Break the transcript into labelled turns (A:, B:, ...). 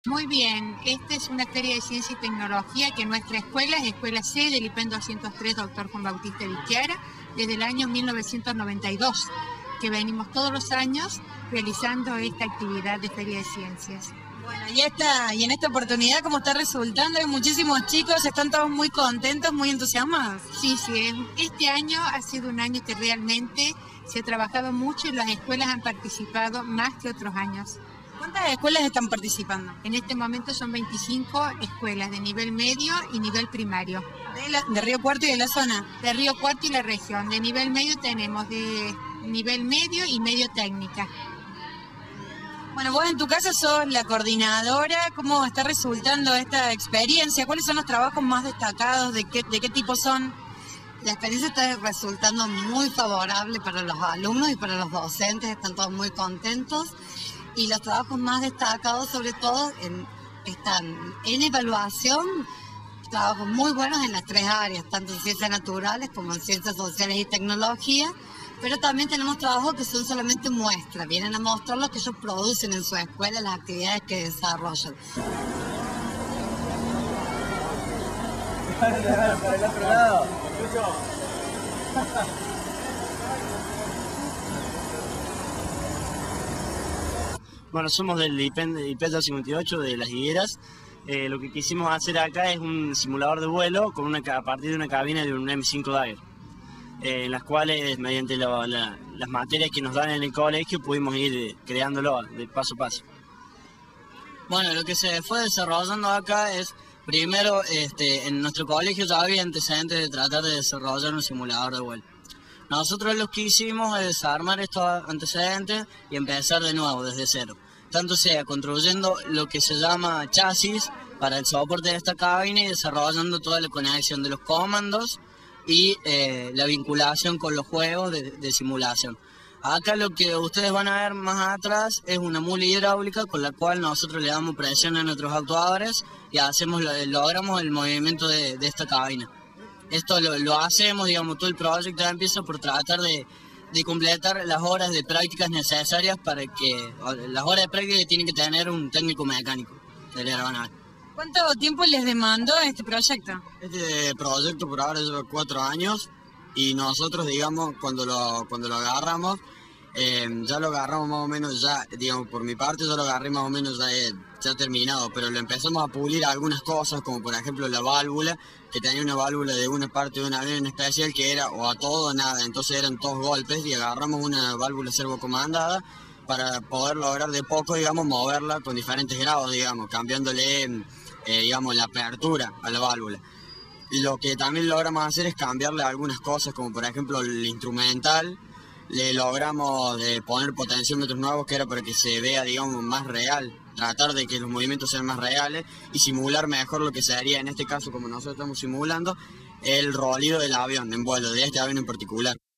A: Muy bien, esta es una feria de ciencia y tecnología que nuestra escuela es Escuela C del IPEN 203 Dr. Juan Bautista Vichiara desde el año 1992, que venimos todos los años realizando esta actividad de feria de ciencias.
B: Bueno, y en esta oportunidad, ¿cómo está resultando? Hay muchísimos chicos, están todos muy contentos, muy entusiasmados.
A: Sí, este año ha sido un año que realmente se ha trabajado mucho y las escuelas han participado más que otros años.
B: ¿Cuántas escuelas están participando?
A: En este momento son 25 escuelas de nivel medio y nivel primario.
B: ¿De Río Cuarto y de la zona?
A: De Río Cuarto y la región. De nivel medio tenemos de nivel medio y medio técnica.
B: Bueno, vos en tu casa sos la coordinadora. ¿Cómo está resultando esta experiencia? ¿Cuáles son los trabajos más destacados? ¿De qué tipo son?
C: La experiencia está resultando muy favorable para los alumnos y para los docentes. Están todos muy contentos. Y los trabajos más destacados, sobre todo, están en evaluación, trabajos muy buenos en las tres áreas, tanto en ciencias naturales como en ciencias sociales y tecnología, pero también tenemos trabajos que son solamente muestras, vienen a mostrar lo que ellos producen en su escuela, las actividades que desarrollan.
D: Bueno, somos del IPEN 258 de Las Higueras. Lo que quisimos hacer acá es un simulador de vuelo a partir de una cabina de un M5 Dagger, en las cuales, mediante las materias que nos dan en el colegio, pudimos ir creándolo de paso a paso.
E: Bueno, lo que se fue desarrollando acá es, primero, en nuestro colegio ya había antecedentes de tratar de desarrollar un simulador de vuelo. Nosotros lo que hicimos es desarmar estos antecedentes y empezar de nuevo, desde cero. Tanto sea construyendo lo que se llama chasis para el soporte de esta cabina y desarrollando toda la conexión de los comandos y la vinculación con los juegos de simulación. Acá lo que ustedes van a ver más atrás es una mula hidráulica con la cual nosotros le damos presión a nuestros actuadores y logramos el movimiento de esta cabina. Esto lo hacemos, digamos, todo el proyecto empieza por tratar de completar las horas de prácticas necesarias las horas de práctica que tiene que tener un técnico mecánico de la aeronave.
B: ¿Cuánto tiempo les demandó este proyecto?
F: Este proyecto por ahora lleva 4 años y nosotros, digamos, cuando lo agarramos, ya lo agarramos más o menos ya, digamos, por mi parte yo lo agarré más o menos ya terminado, pero lo empezamos a pulir algunas cosas, como por ejemplo la válvula, que tenía una válvula de una parte de un avión en especial que era o a todo o nada, entonces eran todos golpes y agarramos una válvula servocomandada para poder lograr de poco, digamos, moverla con diferentes grados, digamos, cambiándole, digamos, la apertura a la válvula. Y lo que también logramos hacer es cambiarle algunas cosas, como por ejemplo el instrumental. Le logramos poner potenciómetros nuevos que era para que se vea, digamos, más real, tratar de que los movimientos sean más reales y simular mejor lo que sería, en este caso, como nosotros estamos simulando, el rolido del avión en vuelo, de este avión en particular.